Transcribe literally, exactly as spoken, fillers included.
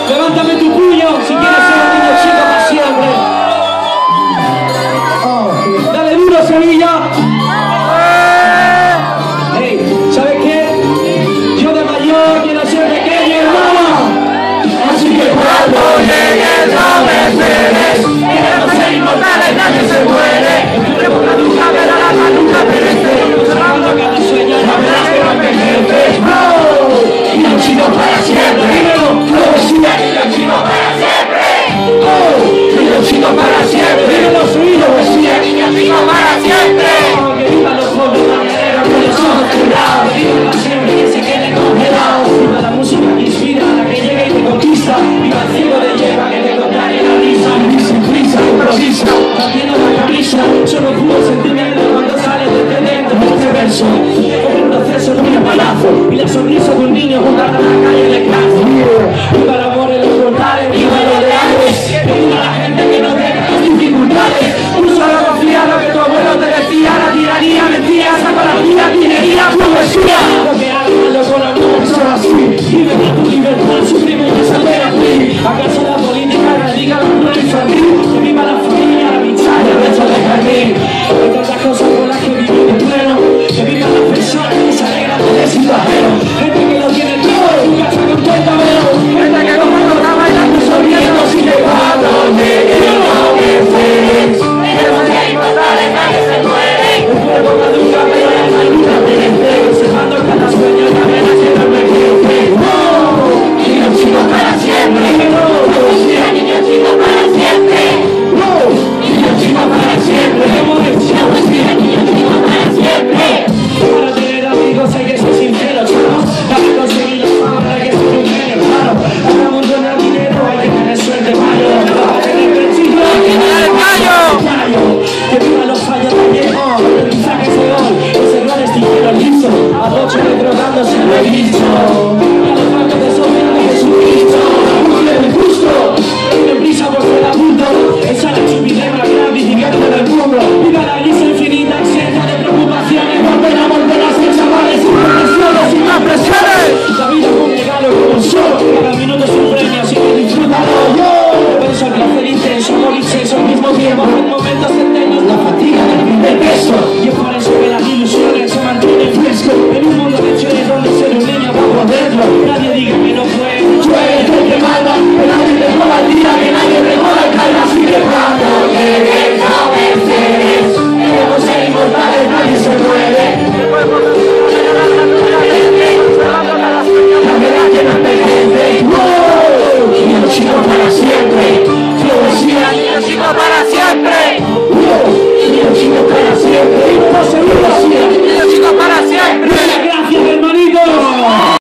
Levántame tu puño si quieres ser un niño chico para siempre. Dale duro, Sevilla. Hey, ¿sabes qué? Yo de mayor quiero ser pequeño, hermano. Así que cuando llegues no me esperes. Queremos ser inmortales, nadie se muere. Entremos la nunca, pero la alma nunca perece. Cerrando cada sueño, la verdad que no envejeces. Y los chicos para siempre. Dímelo, poesía. Y los chicos para siempre. Y los chicos para siempre. Dímelo, subido, poesía. Y los chicos para siempre. Que vivan los jóvenes mañaneros con los ojos cerrados. Viva siempre que se quede congelado. Viva la música que inspira, la que llega y te conquista. Viva el cielo de hierba que te contrae la risa. Y sin prisa, improvisa, haciendo la camisa. Solo pudo sentimiento cuando sales desde dentro de este verso. Es un proceso de un palazo y la sonrisa de un niño junto a la calle de casa. Viva la